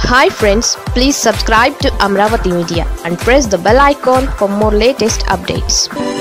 Hi friends, please subscribe to Amravati Media and press the bell icon for more latest updates.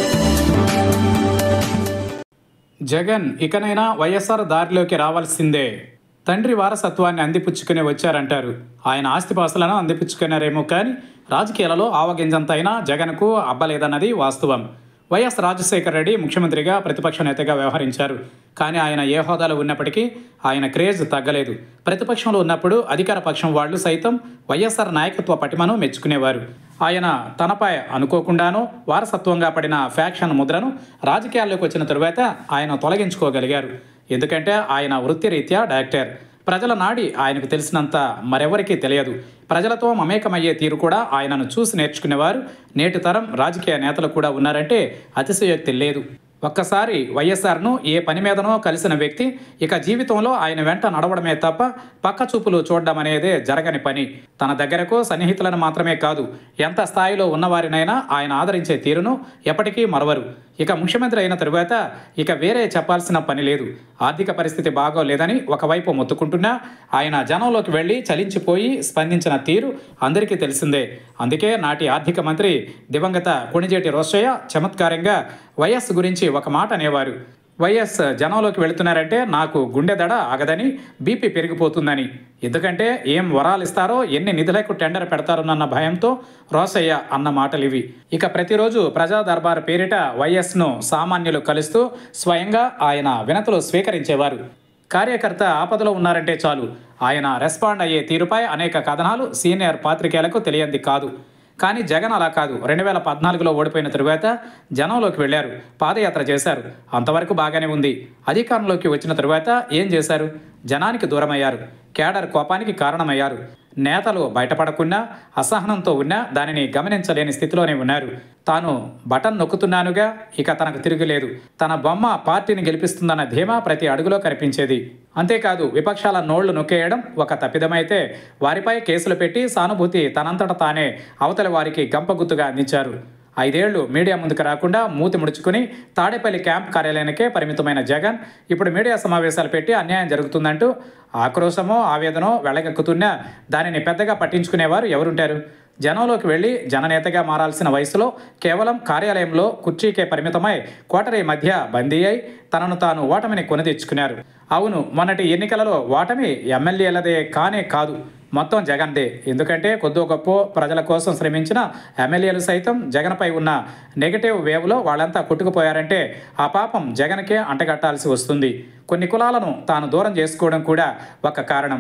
Jagan ఇకనైనా వైఎస్ఆర్ దారిలోకి రావాల్సిందే. తండ్రి వారసత్వాన్ని అందిపుచ్చుకుని వచ్చారంటారు. ఆయన ఆస్తిపాస్తులను అందిపుచ్చుకున్నారేమో కానీ రాజకీయాలలో ఆవగింజంతైనా జగన్కు అబ్బలేదన్నది వాస్తవం. వైఎస్ రాజశేఖర రెడ్డి ముఖ్యమంత్రిగా ప్రతిపక్ష నేతగా వ్యవహరించారు. కానీ ఆయన ఏ హోదాలో ఉన్నప్పటికీ ఆయన క్రేజ్ తగ్గలేదు. ప్రతిపక్షంలో ఉన్నప్పుడు అధికార పక్షం వాళ్ళు సైతం వైఎస్ఆర్ నాయకత్వ పటిమను మెచ్చుకునేవారు. ఆయన తనపై అనుకోకుండానో వారసత్వంగా పడిన ఫ్యాక్షన్ ముద్రను రాజకీయాల్లోకి వచ్చిన తరువాత ఆయన తొలగించుకోగలిగారు. ఎందుకంటే ఆయన వృత్తిరీత్యా డైరెక్టర్. ప్రజల నాడి ఆయనకు తెలిసినంత మరెవరికీ తెలియదు. ప్రజలతో మమేకమయ్యే తీరు కూడా ఆయనను చూసి నేర్చుకునేవారు నేటి తరం రాజకీయ నేతలు కూడా ఉన్నారంటే అతిశయోక్తి లేదు. ఒక్కసారి వైఎస్ఆర్ను ఏ పని మీదనో కలిసిన వ్యక్తి ఇక జీవితంలో ఆయన వెంట నడవడమే తప్ప పక్క చూపులు చూడడం అనేదే జరగని పని. తన దగ్గరకు సన్నిహితులను మాత్రమే కాదు, ఎంత స్థాయిలో ఉన్నవారినైనా ఆయన ఆదరించే తీరును ఎప్పటికీ మరవరు. ఇక ముఖ్యమంత్రి అయిన తరువాత ఇక వేరే చెప్పాల్సిన పని లేదు. ఆర్థిక పరిస్థితి బాగోలేదని ఒకవైపు మొత్తుకుంటున్నా ఆయన జనంలోకి వెళ్ళి చలించిపోయి స్పందించిన తీరు అందరికీ తెలిసిందే. అందుకే నాటి ఆర్థిక మంత్రి దివంగత కొణిజేటి రోశయ్య చమత్కారంగా వైఎస్ గురించి ఒక మాట అనేవారు. వైఎస్ జనంలోకి వెళుతున్నారంటే నాకు గుండె దడ ఆగదని, బీపీ పెరిగిపోతుందని. ఎందుకంటే ఏం వరాలు ఇస్తారో, ఎన్ని నిధులకు టెండర్ పెడతారోనన్న భయంతో రోశయ్య అన్న మాటలు ఇవి. ఇక ప్రతిరోజు ప్రజా దర్బార్ పేరిట వైఎస్ను సామాన్యులు కలుస్తూ స్వయంగా ఆయన వినతులు స్వీకరించేవారు. కార్యకర్త ఆపదలో ఉన్నారంటే చాలు ఆయన రెస్పాండ్ అయ్యే తీరుపై అనేక కథనాలు సీనియర్ పాత్రికేయులకు తెలియంది కాదు. కానీ జగన్ అలా కాదు. 2014లో ఓడిపోయిన తరువాత జనంలోకి వెళ్ళారు, పాదయాత్ర చేశారు. అంతవరకు బాగానే ఉంది. అధికారంలోకి వచ్చిన తరువాత ఏం చేశారు? జనానికి దూరమయ్యారు. కేడర్ కోపానికి కారణమయ్యారు. నేతలు బయటపడకున్నా, అసహనంతో ఉన్నా దానిని గమనించలేని స్థితిలోనే ఉన్నారు. తాను బటన్ నొక్కుతున్నానుగా, ఇక తనకు తిరుగులేదు. తన బొమ్మ పార్టీని గెలిపిస్తుందన్న ధీమా ప్రతి అడుగులో కనిపించేది. అంతేకాదు విపక్షాల నోళ్లు నొక్కేయడం ఒక తప్పిదమైతే వారిపై కేసులు పెట్టి సానుభూతి తనంతట తానే అవతలి వారికి గంపగుత్తుగా అందించారు. 5 ఏళ్లు మీడియా ముందుకు రాకుండా మూతి ముడుచుకుని తాడేపల్లి క్యాంప్ కార్యాలయానికే పరిమితమైన జగన్ ఇప్పుడు మీడియా సమావేశాలు పెట్టి అన్యాయం జరుగుతుందంటూ ఆక్రోశమో ఆవేదనో వెళ్ళగక్కుతున్నా దానిని పెద్దగా పట్టించుకునేవారు ఎవరుంటారు? జనంలోకి వెళ్ళి జననేతగా మారాల్సిన వయసులో కేవలం కార్యాలయంలో కుర్చీకే పరిమితమై కోటరీ మధ్య బందీ అయి తనను తాను ఓటమిని కొని తెచ్చుకున్నారు. అవును, మొన్నటి ఎన్నికలలో ఓటమి ఎమ్మెల్యేలదే కానే కాదు, మొత్తం జగన్దే. ఎందుకంటే కొద్దో గొప్ప ప్రజల కోసం శ్రమించిన ఎమ్మెల్యేలు సైతం జగన్పై ఉన్న నెగటివ్ వేవ్లో వాళ్ళంతా కొట్టుకుపోయారంటే ఆ పాపం జగన్కే అంటగట్టాల్సి వస్తుంది. కొన్ని కులాలను తాను దూరం చేసుకోవడం కూడా ఒక కారణం.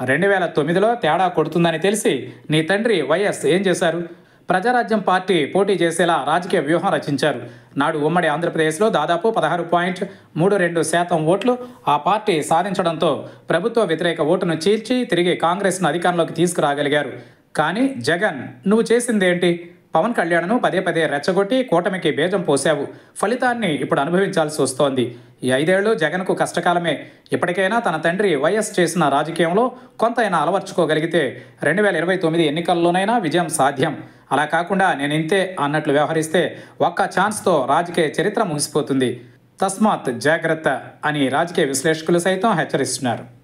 2009లో తేడా కొడుతుందని తెలిసి నీ తండ్రి వైఎస్ ఏం చేశారు? ప్రజారాజ్యం పార్టీ పోటీ చేసేలా రాజకీయ వ్యూహం రచించారు. నాడు ఉమ్మడి ఆంధ్రప్రదేశ్లో దాదాపు 16.32% ఓట్లు ఆ పార్టీ సాధించడంతో ప్రభుత్వ వ్యతిరేక ఓటును చీల్చి తిరిగి కాంగ్రెస్ను అధికారంలోకి తీసుకురాగలిగారు. కానీ జగన్ నువ్వు చేసిందేంటి? పవన్ కళ్యాణ్ను పదే పదే రెచ్చగొట్టి కూటమికి బీజం పోసావు. ఫలితాన్ని ఇప్పుడు అనుభవించాల్సి వస్తోంది. ఈ 5 ఏళ్లు జగన్కు కష్టకాలమే. ఇప్పటికైనా తన తండ్రి వైఎస్ చేసిన రాజకీయంలో కొంతైనా అలవర్చుకోగలిగితే 2029 ఎన్నికల్లోనైనా విజయం సాధ్యం. అలా కాకుండా నేను ఇంతే అన్నట్లు వ్యవహరిస్తే ఒక్క ఛాన్స్తో రాజకీయ చరిత్ర ముగిసిపోతుంది. తస్మాత్ జాగ్రత్త అని రాజకీయ విశ్లేషకులు సైతం హెచ్చరిస్తున్నారు.